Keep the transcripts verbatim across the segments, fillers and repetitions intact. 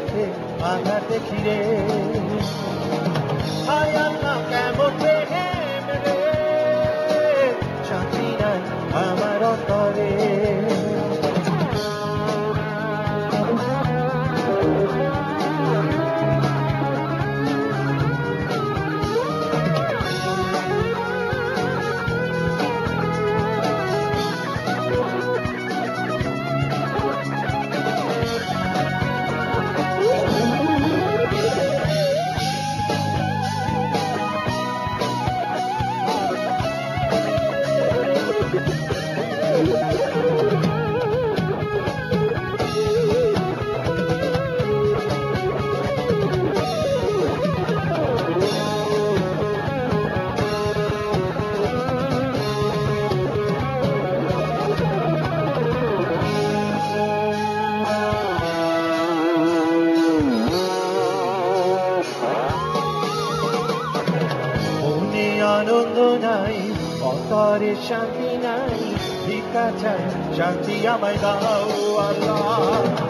চোখে আঘাত দেখি রে হায় আল্লাহ কেমন প্রেম রে শান্তি নাই আমার অন্তরে আনন্দ নাই অন্তরে শান্তি নাই ভিক্ষা চাই শান্তি আমায় দাও আল্লাহ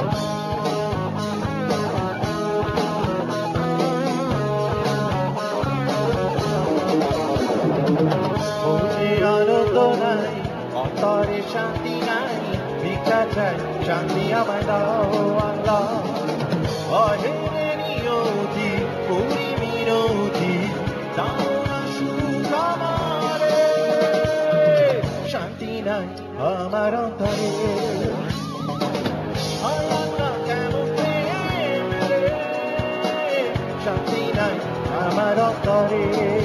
মনে আনন্দ নাই অন্তরে শান্তি নাই ভিক্ষা চাই শান্তি আমায় দাও আল্লাহ অহেরে নিয়তি করি মিনতি দাও শান্তি নাই আমার অন্তরে কেমন প্রেম রে শান্তি নাই আমার অন্তরে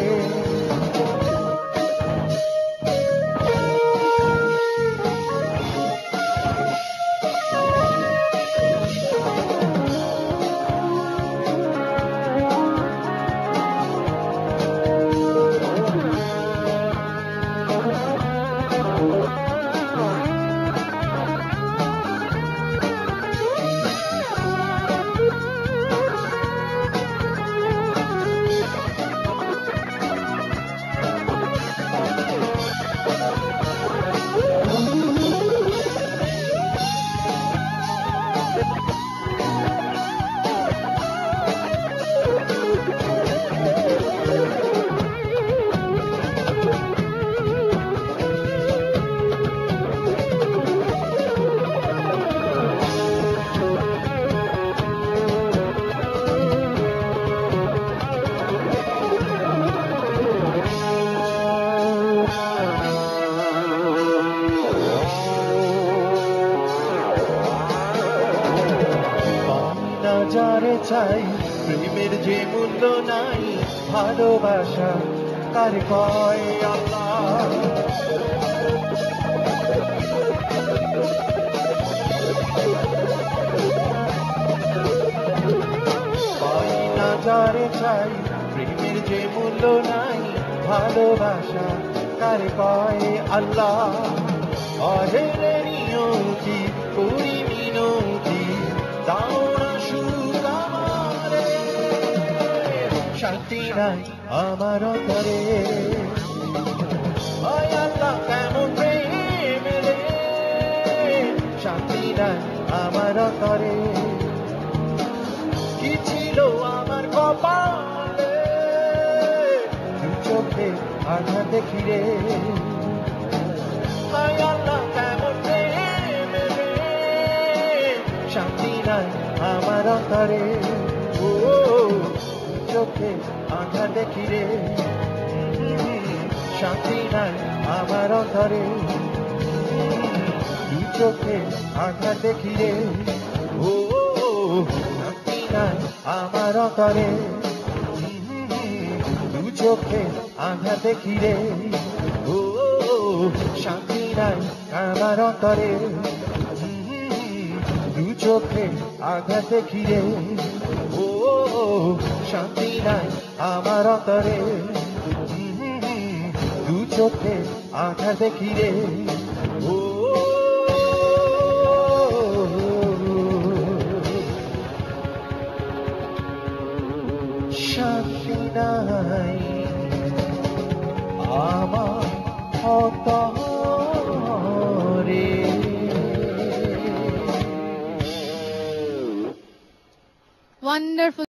যারে চাই প্রেমের যে মূল্য নাই ভালোবাসা কার কয় আল্লাহ পাই না যারে চাই প্রেমের যে মূল্য নাই ভালোবাসা কার কয় আল্লাহ অহেরে নিয়তি করি মিনতি দাও শান্তি নাই আমার অন্তরে হায় আল্লাহ কেমন প্রেম রে শান্তি নাই আমার অন্তরে কি ছিল আমার কপালে দু চোখে আঘাত দেখি রে হায় আল্লাহ কেমন প্রেম রে শান্তি নাই আমার অন্তরে ও চোখে আঘাত দেখি রে শান্তি নাই আমার অন্তরে দু চোখে আঘাত দেখি রে ও শান্তি নাই আমার অন্তরে দু চোখে আঘাত দেখি রে ও শান্তি নাই আমার অন্তরে দু চোখে আঘাত দেখি রে ও শান্তি নাই আমার অন্তরে দু চোখে আঘাত দেখি রে ও শান্তি নাই আমার অন্তরে ওয়ান্ডারফুল